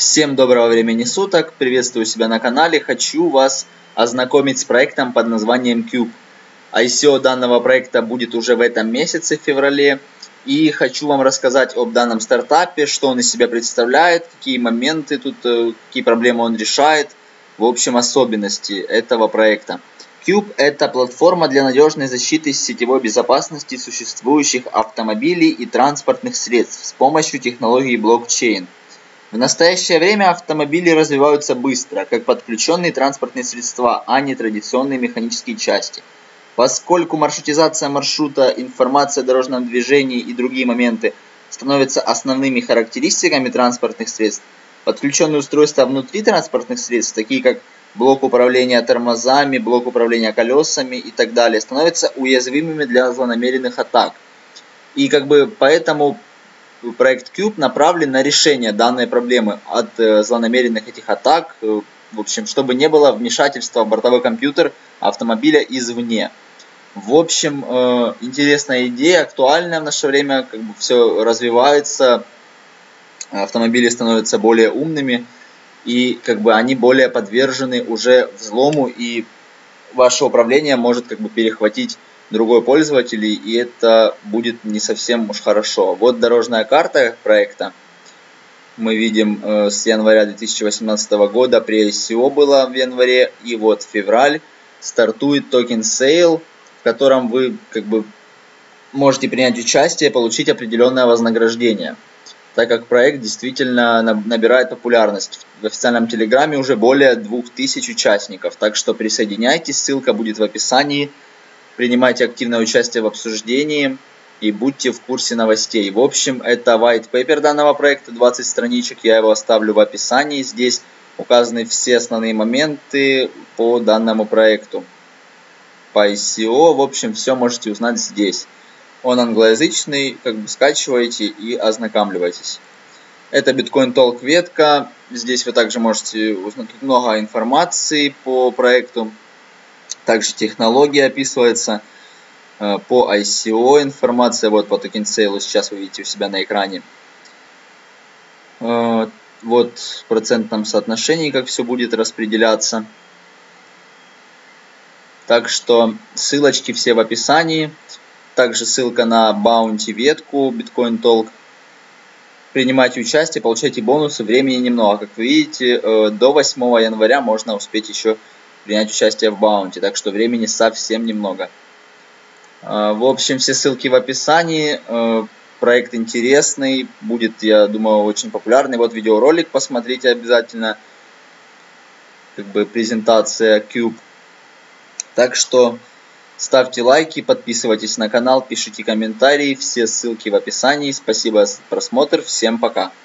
Всем доброго времени суток, приветствую себя на канале, хочу вас ознакомить с проектом под названием Cube. ICO данного проекта будет уже в этом месяце, в феврале, и хочу вам рассказать об данном стартапе, что он из себя представляет, какие моменты тут, какие проблемы он решает, в общем особенности этого проекта. Cube – это платформа для надежной защиты сетевой безопасности существующих автомобилей и транспортных средств с помощью технологии блокчейн. В настоящее время автомобили развиваются быстро, как подключенные транспортные средства, а не традиционные механические части. Поскольку маршрутизация маршрута, информация о дорожном движении и другие моменты становятся основными характеристиками транспортных средств, подключенные устройства внутри транспортных средств, такие как блок управления тормозами, блок управления колесами и так далее, становятся уязвимыми для злонамеренных атак. И поэтому проект Cube направлен на решение данной проблемы от злонамеренных этих атак, в общем, чтобы не было вмешательства в бортовой компьютер автомобиля извне. В общем, интересная идея, актуальная в наше время, все развивается, автомобили становятся более умными, и они более подвержены уже взлому, и ваше управление может перехватить другой пользователь, и это будет не совсем уж хорошо. Вот дорожная карта проекта. Мы видим с января 2018 года, при ICO было в январе, и вот февраль, стартует токен Sale, в котором вы можете принять участие и получить определенное вознаграждение, так как проект действительно набирает популярность. В официальном телеграме уже более 2000 участников, так что присоединяйтесь, ссылка будет в описании. Принимайте активное участие в обсуждении и будьте в курсе новостей. В общем, это white paper данного проекта, 20 страничек, я его оставлю в описании. Здесь указаны все основные моменты по данному проекту. По ICO, в общем, все можете узнать здесь. Он англоязычный, скачивайте и ознакомьтесь. Это Bitcoin Talk ветка. Здесь вы также можете узнать много информации по проекту. Также технология описывается, по ICO информация, вот по токен Sale, сейчас вы видите у себя на экране. Вот в процентном соотношении, как все будет распределяться. Так что ссылочки все в описании. Также ссылка на Bounty ветку Bitcoin Talk. Принимайте участие, получайте бонусы, времени немного. Как вы видите, до 8 января можно успеть еще принять участие в Bounty, так что времени совсем немного. В общем, все ссылки в описании. Проект интересный, будет, я думаю, очень популярный. Вот видеоролик посмотрите обязательно, презентация Cube. Так что ставьте лайки, подписывайтесь на канал, пишите комментарии, все ссылки в описании. Спасибо за просмотр, всем пока.